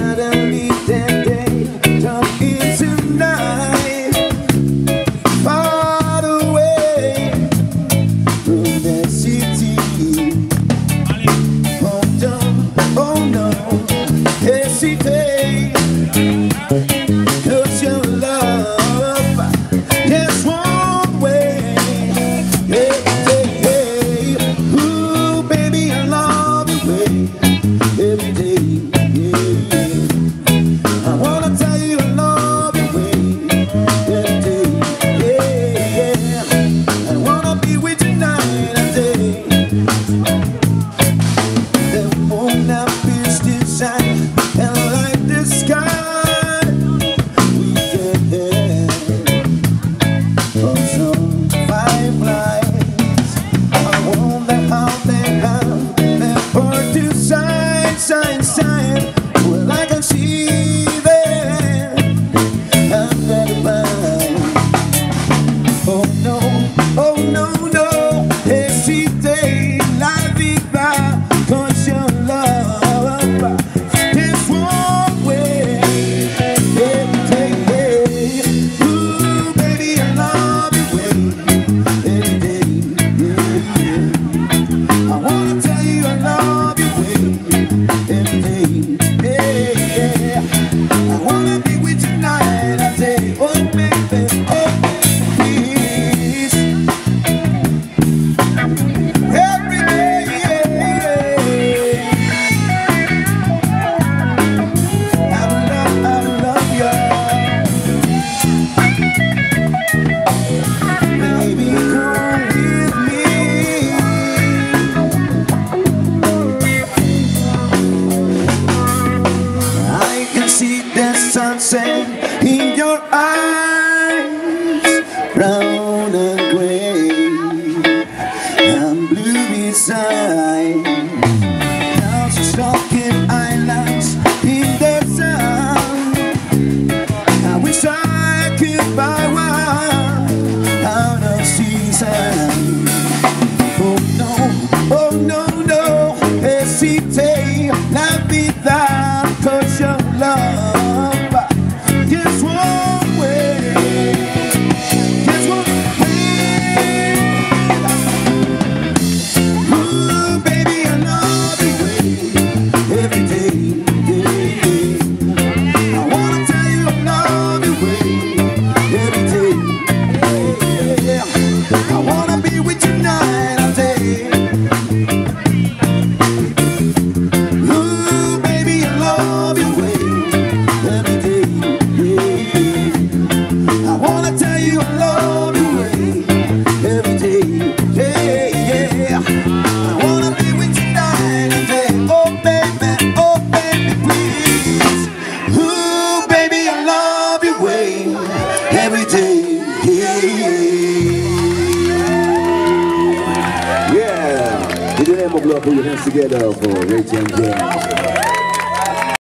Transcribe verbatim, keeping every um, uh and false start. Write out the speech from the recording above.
Suddenly that day turned into night, far away from that city. Oh no, oh no, hesitate, 'cause your love just won't wait. Hey, hey, hey. Ooh, baby, I love you way every day. I wanna tell you I love you way every day. Yeah, yeah. I wanna be with you night and day. The moon now feels to shine and light the sky. We can have oh, some fireflies. I wonder how they have their part to shine, shine, shine. Well, I can see them. I'm very blind. Oh no, oh no, no. Hesitate, la vida, 'cause your love is one way. Every day, ooh, baby, I love you way every day. I wanna tell you I love you way every day. Yeah, yeah. I wanna be with you night and day. Oh baby, oh please. Every day, yeah. I love, I love you. Baby, come with me. I can see the sunset in your eyes, brown and gray and blue beside. Clouds are shocking islands in the sun. I wish I could buy one out of season. Oh no, oh no, no, hesitate, la vida, 'cause your love just won't wait, just won't wait. Ooh, baby, I love you way every day. Yeah. I wanna tell you I love you way every day. Yeah. I wanna be with you night and day. Ooh, baby, I love you way every day. Yeah. I wanna tell you I love you way every day. Yeah, yeah. I wanna be with you night and day. Oh baby, oh baby, please. Ooh, baby, I love you way every day. Yeah, yeah. Yeah. Put your hand up, put your hands together for Rachel and James.